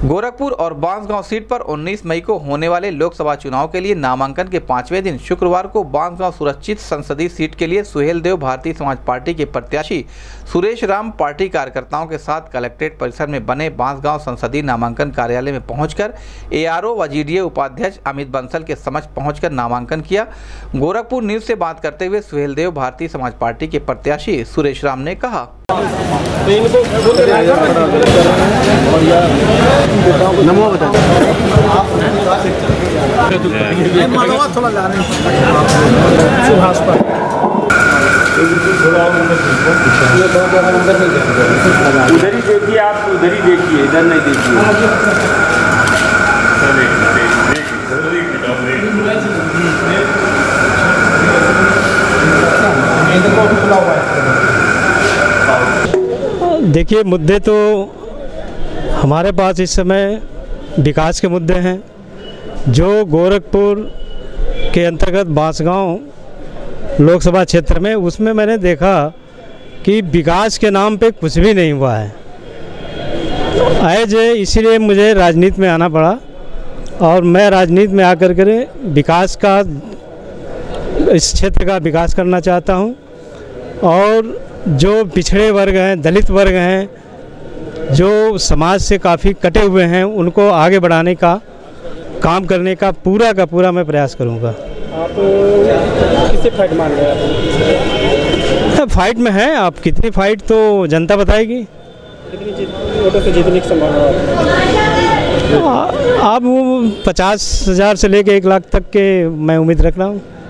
गोरखपुर और बांसगांव सीट पर 19 मई को होने वाले लोकसभा चुनाव के लिए नामांकन के 5वें दिन शुक्रवार को बांसगांव सुरक्षित संसदीय सीट के लिए सुहेलदेव भारतीय समाज पार्टी के प्रत्याशी सुरेश राम पार्टी कार्यकर्ताओं के साथ कलेक्ट्रेट परिसर में बने बांसगांव संसदीय नामांकन कार्यालय में पहुंचकर एआरओ व जीडीए उपाध्यक्ष अमित बंसल के समक्ष पहुंचकर नामांकन किया। गोरखपुर न्यूज से बात करते हुए सुहेलदेव भारतीय समाज पार्टी के प्रत्याशी सुरेश राम ने कहा, नमो बता उधर ही देखिए, आप उधर ही देखिए, इधर नहीं देखिए। देखिए, मुद्दे तो हमारे पास इस समय विकास के मुद्दे हैं। जो गोरखपुर के अंतर्गत बांसगांव लोकसभा क्षेत्र में, उसमें मैंने देखा कि विकास के नाम पे कुछ भी नहीं हुआ है। इसीलिए मुझे राजनीति में आना पड़ा और मैं राजनीति में आकर के विकास का, इस क्षेत्र का विकास करना चाहता हूं। और जो पिछड़े वर्ग हैं, दलित वर्ग हैं, जो समाज से काफ़ी कटे हुए हैं, उनको आगे बढ़ाने का काम करने का पूरा मैं प्रयास करूंगा। आप किससे फाइट मान रहे हैं? फाइट में है, आप कितनी फाइट तो जनता बताएगी। वोटों से जीतने की संभावना आप 50,000 से लेकर 1 लाख तक के मैं उम्मीद रख रहा हूँ।